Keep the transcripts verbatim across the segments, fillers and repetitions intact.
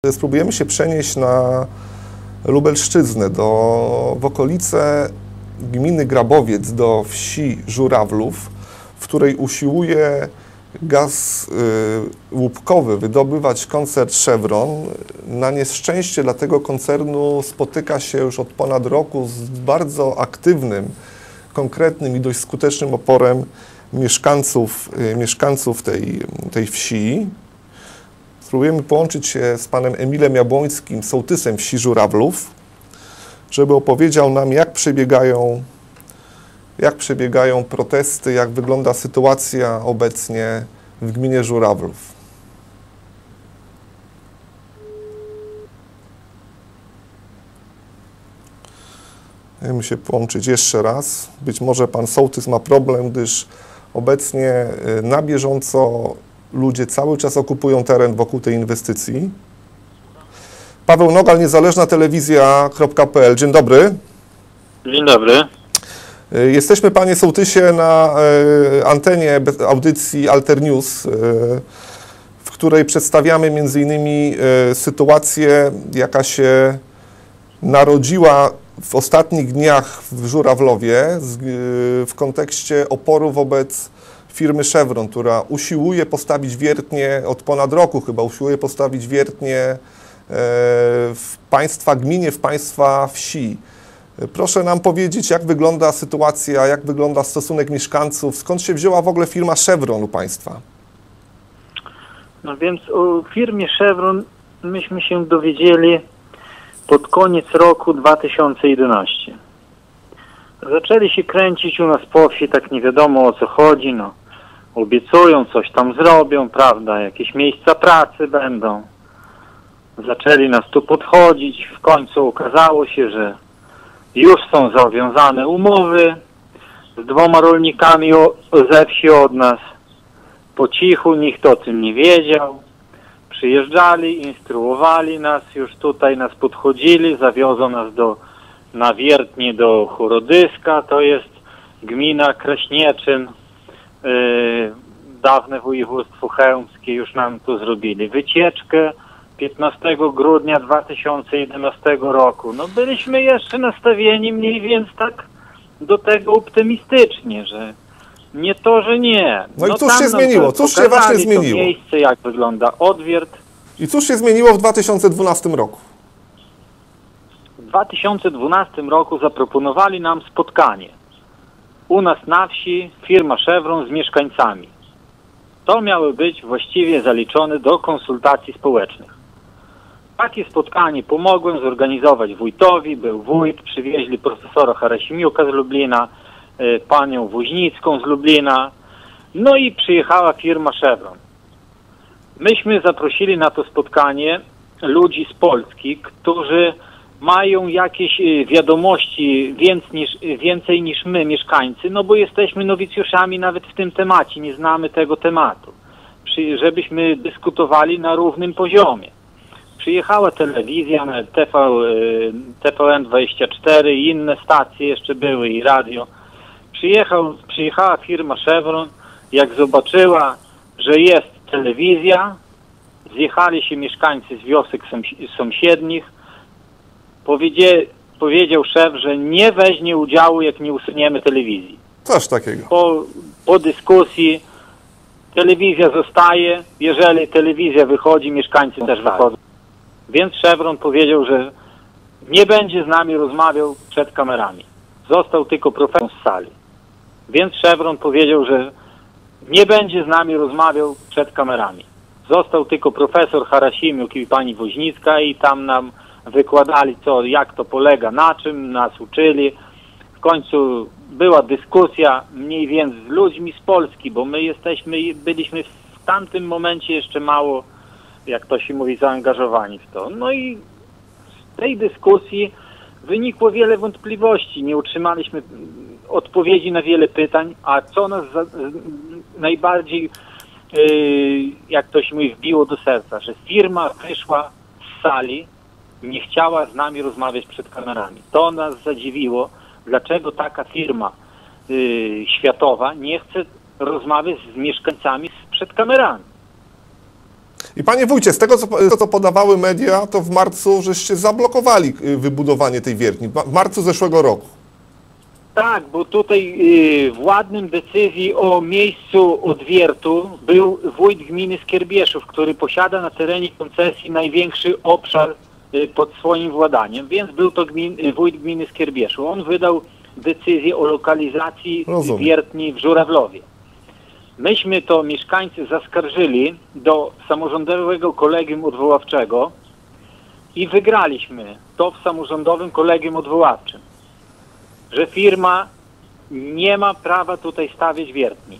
Spróbujemy się przenieść na Lubelszczyznę, do, w okolice gminy Grabowiec, do wsi Żurawlów, w której usiłuje gaz y, łupkowy wydobywać koncern Chevron. Na nieszczęście dla tego koncernu spotyka się już od ponad roku z bardzo aktywnym, konkretnym i dość skutecznym oporem mieszkańców, y, mieszkańców tej, tej wsi. Spróbujemy połączyć się z panem Emilem Jabłońskim, sołtysem wsi Żurawlów, żeby opowiedział nam, jak przebiegają, jak przebiegają protesty, jak wygląda sytuacja obecnie w gminie Żurawlów. Chcemy się połączyć jeszcze raz. Być może pan sołtys ma problem, gdyż obecnie na bieżąco ludzie cały czas okupują teren wokół tej inwestycji. Paweł Nogal, niezależna telewizja kropka pe el. Dzień dobry. Dzień dobry. Jesteśmy, panie sołtysie, na antenie audycji Alter News, w której przedstawiamy między innymi sytuację, jaka się narodziła w ostatnich dniach w Żurawlowie w kontekście oporu wobec firmy Chevron, która usiłuje postawić wiertnię od ponad roku chyba, usiłuje postawić wiertnię w państwa gminie, w państwa wsi. Proszę nam powiedzieć, jak wygląda sytuacja, jak wygląda stosunek mieszkańców, skąd się wzięła w ogóle firma Chevron u państwa? No więc o firmie Chevron myśmy się dowiedzieli pod koniec roku dwa tysiące jedenastego. Zaczęli się kręcić u nas po wsi, tak nie wiadomo o co chodzi, no. Obiecują, coś tam zrobią, prawda, jakieś miejsca pracy będą. Zaczęli nas tu podchodzić, w końcu okazało się, że już są zawiązane umowy z dwoma rolnikami ze wsi od nas. Po cichu, nikt o tym nie wiedział. Przyjeżdżali, instruowali nas, już tutaj nas podchodzili, zawiozą nas do, na wiertnię do Chorodyska, to jest gmina Kraśnieczyn, yy, dawne województwo chełmskie, już nam tu zrobili wycieczkę piętnastego grudnia dwa tysiące jedenastego roku. No byliśmy jeszcze nastawieni mniej więcej tak do tego optymistycznie, że nie to, że nie. No, no i cóż się zmieniło? Cóż się właśnie zmieniło? To miejsce, jak wygląda odwiert. I cóż się zmieniło w dwa tysiące dwunastym roku? W dwa tysiące dwunastym roku zaproponowali nam spotkanie u nas na wsi, firma Chevron z mieszkańcami. To miało być właściwie zaliczone do konsultacji społecznych. Takie spotkanie pomogłem zorganizować wójtowi, był wójt, przywieźli profesora Harasimiuka z Lublina, y, panią Woźnicką z Lublina, no i przyjechała firma Chevron. Myśmy zaprosili na to spotkanie ludzi z Polski, którzy mają jakieś wiadomości więcej niż, więcej niż my, mieszkańcy, no bo jesteśmy nowicjuszami nawet w tym temacie, nie znamy tego tematu, Przy, żebyśmy dyskutowali na równym poziomie. Przyjechała telewizja, T V, T V N dwadzieścia cztery i inne stacje jeszcze były i radio. Przyjechał, przyjechała firma Chevron, jak zobaczyła, że jest telewizja, zjechali się mieszkańcy z wiosek sąsiednich, Powiedzie, powiedział szef, że nie weźmie udziału, jak nie usuniemy telewizji. Coś takiego. Po, po dyskusji telewizja zostaje, jeżeli telewizja wychodzi, mieszkańcy też wychodzą. Więc Chevron powiedział, że nie będzie z nami rozmawiał przed kamerami. Został tylko profesor z sali. Więc Chevron powiedział, że nie będzie z nami rozmawiał przed kamerami. Został tylko profesor Harasimiuk i pani Woźnicka i tam nam wykładali, co, jak to polega, na czym, nas uczyli. W końcu była dyskusja mniej więcej z ludźmi z Polski, bo my jesteśmy, byliśmy w tamtym momencie jeszcze mało, jak to się mówi, zaangażowani w to. No i z tej dyskusji wynikło wiele wątpliwości. Nie otrzymaliśmy odpowiedzi na wiele pytań, a co nas za, najbardziej, yy, jak to się mówi, wbiło do serca, że firma wyszła z sali, nie chciała z nami rozmawiać przed kamerami. To nas zadziwiło, dlaczego taka firma y, światowa nie chce rozmawiać z mieszkańcami przed kamerami. I panie wójcie, z tego co, to, co podawały media, to w marcu żeście zablokowali wybudowanie tej wiertni, w marcu zeszłego roku. Tak, bo tutaj y, władnym decyzji o miejscu odwiertu był wójt gminy Skierbieszów, który posiada na terenie koncesji największy obszar y, pod swoim władaniem, więc był to gmin, y, wójt gminy Skierbieszów. On wydał decyzję o lokalizacji Rozumiem. wiertni w Żurawlowie. Myśmy to mieszkańcy zaskarżyli do samorządowego kolegium odwoławczego i wygraliśmy to w samorządowym kolegium odwoławczym, że firma nie ma prawa tutaj stawiać wiertni.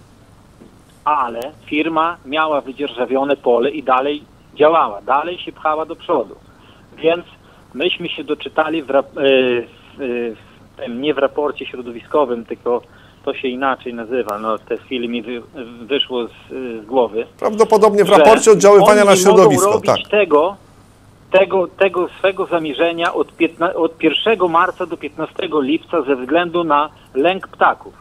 Ale firma miała wydzierżawione pole i dalej działała, dalej się pchała do przodu. Więc myśmy się doczytali, w, rap- w, w, nie w raporcie środowiskowym, tylko to się inaczej nazywa, no w tej chwili mi wy, wyszło z, z głowy. Prawdopodobnie w raporcie oddziaływania na środowisko. Mogą robić tak. tego, tego, tego swego zamierzenia od, piętna, od pierwszego marca do piętnastego lipca ze względu na lęk ptaków.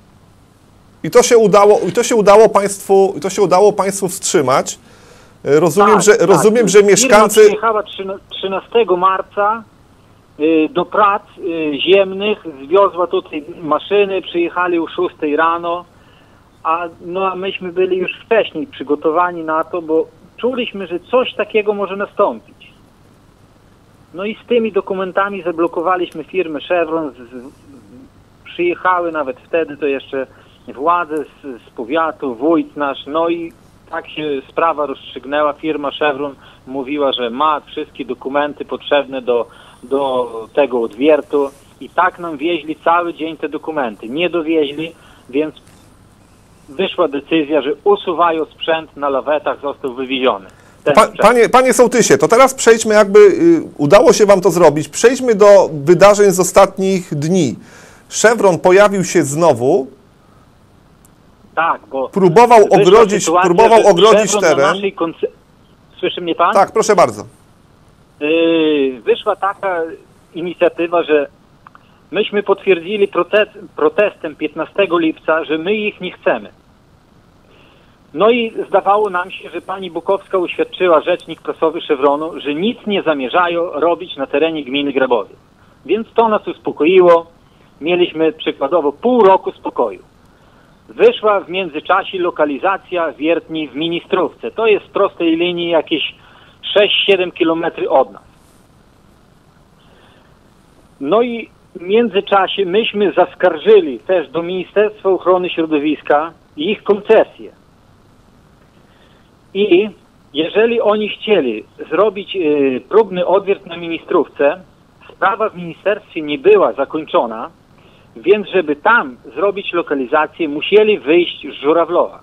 I to się udało, i to się udało państwu, i to się udało państwu wstrzymać. Rozumiem, tak, że, tak. rozumiem, że mieszkańcy... Firma przyjechała trzynastego marca y, do prac y, ziemnych, zwiozła tutaj maszyny, przyjechali o szóstej rano, a, no, a myśmy byli już wcześniej przygotowani na to, bo czuliśmy, że coś takiego może nastąpić. No i z tymi dokumentami zablokowaliśmy firmę Chevron, z, z, przyjechały nawet wtedy to jeszcze władze z, z powiatu, wójt nasz, no i tak się sprawa rozstrzygnęła. Firma Chevron mówiła, że ma wszystkie dokumenty potrzebne do, do tego odwiertu i tak nam wieźli cały dzień te dokumenty. Nie dowieźli, więc wyszła decyzja, że usuwają sprzęt, na lawetach został wywieziony. Pa, panie, panie sołtysie, to teraz przejdźmy, jakby y, udało się wam to zrobić, przejdźmy do wydarzeń z ostatnich dni. Chevron pojawił się znowu, tak, bo próbował ogrodzić, sytuacja, próbował ogrodzić teren. Konce... Słyszy mnie pan? Tak, proszę bardzo. Yy, wyszła taka inicjatywa, że myśmy potwierdzili protest, protestem piętnastego lipca, że my ich nie chcemy. No i zdawało nam się, że pani Bukowska uświadczyła, rzecznik prasowy Chevronu, że nic nie zamierzają robić na terenie gminy Grabowiec. Więc to nas uspokoiło. Mieliśmy przykładowo pół roku spokoju. Wyszła w międzyczasie lokalizacja wiertni w Ministrówce. To jest w prostej linii jakieś sześć siedem kilometrów od nas. No i w międzyczasie myśmy zaskarżyli też do Ministerstwa Ochrony Środowiska ich koncesję. I jeżeli oni chcieli zrobić y, próbny odwiert na Ministrówce, sprawa w ministerstwie nie była zakończona, więc żeby tam zrobić lokalizację, musieli wyjść z Żurawlowa.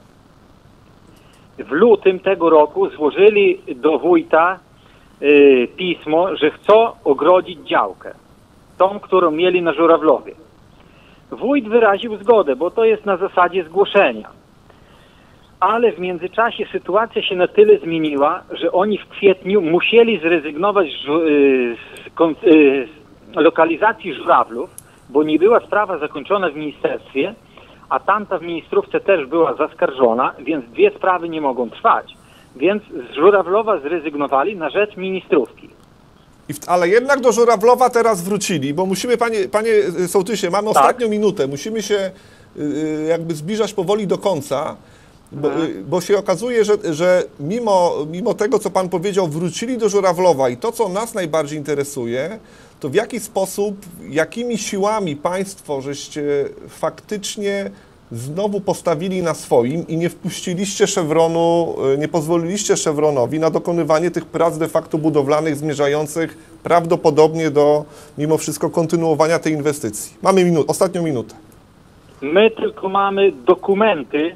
W lutym tego roku złożyli do wójta y, pismo, że chcą ogrodzić działkę, tą, którą mieli na Żurawlowie. Wójt wyraził zgodę, bo to jest na zasadzie zgłoszenia. Ale w międzyczasie sytuacja się na tyle zmieniła, że oni w kwietniu musieli zrezygnować z, z, z lokalizacji Żurawlów, bo nie była sprawa zakończona w ministerstwie, a tamta w ministrówce też była zaskarżona, więc dwie sprawy nie mogą trwać. Więc z Żurawlowa zrezygnowali na rzecz ministrówki. I w, ale jednak do Żurawlowa teraz wrócili, bo musimy, panie, panie sołtysie, mamy tak. ostatnią minutę, musimy się y, jakby zbliżać powoli do końca. Bo, bo się okazuje, że, że mimo, mimo tego, co pan powiedział, wrócili do Żurawlowa i to, co nas najbardziej interesuje, to w jaki sposób, jakimi siłami państwo żeście faktycznie znowu postawili na swoim i nie wpuściliście Chevronu, nie pozwoliliście Chevronowi na dokonywanie tych prac de facto budowlanych zmierzających prawdopodobnie do, mimo wszystko, kontynuowania tej inwestycji. Mamy minut, ostatnią minutę. My tylko mamy dokumenty,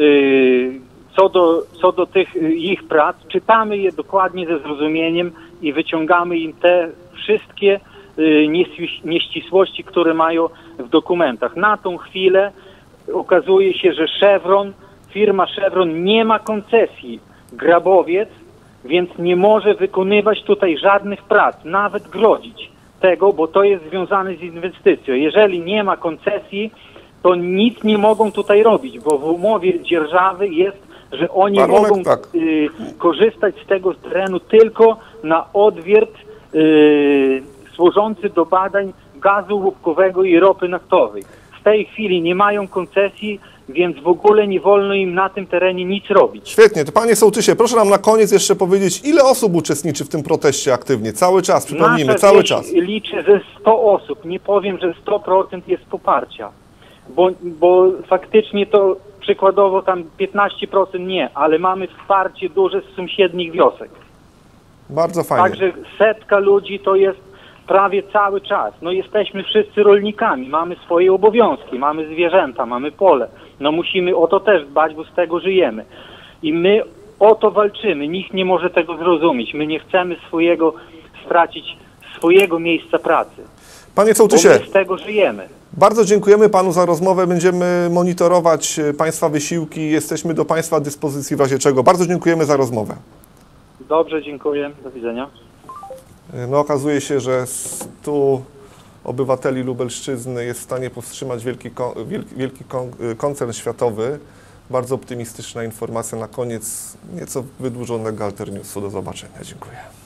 Co do, co do tych ich prac, czytamy je dokładnie ze zrozumieniem i wyciągamy im te wszystkie nieścisłości, które mają w dokumentach. Na tą chwilę okazuje się, że Chevron, firma Chevron nie ma koncesji Grabowiec, więc nie może wykonywać tutaj żadnych prac, nawet grodzić tego, bo to jest związane z inwestycją. Jeżeli nie ma koncesji, to nic nie mogą tutaj robić, bo w umowie dzierżawy jest, że oni Warunek, mogą tak. y, korzystać z tego terenu tylko na odwiert y, służący do badań gazu łupkowego i ropy naftowej. W tej chwili nie mają koncesji, więc w ogóle nie wolno im na tym terenie nic robić. Świetnie. To panie sołtysie, proszę nam na koniec jeszcze powiedzieć, ile osób uczestniczy w tym proteście aktywnie? Cały czas, przypomnijmy, Nasza cały wieś czas. liczy ze sto osób. Nie powiem, że sto procent jest poparcia, bo, bo faktycznie to przykładowo tam piętnaście procent nie, ale mamy wsparcie duże z sąsiednich wiosek. Bardzo fajnie. Także setka ludzi to jest prawie cały czas. No jesteśmy wszyscy rolnikami, mamy swoje obowiązki, mamy zwierzęta, mamy pole. No musimy o to też dbać, bo z tego żyjemy. I my o to walczymy. Nikt nie może tego zrozumieć. My nie chcemy swojego stracić swojego miejsca pracy. Panie Bo sołtysie, my z tego żyjemy. bardzo dziękujemy panu za rozmowę. Będziemy monitorować państwa wysiłki. Jesteśmy do państwa dyspozycji w razie czego. Bardzo dziękujemy za rozmowę. Dobrze, dziękuję. Do widzenia. No okazuje się, że stu obywateli Lubelszczyzny jest w stanie powstrzymać wielki, wielki, wielki koncern światowy. Bardzo optymistyczna informacja na koniec nieco wydłużonego Alter Newsu. Do zobaczenia. Dziękuję.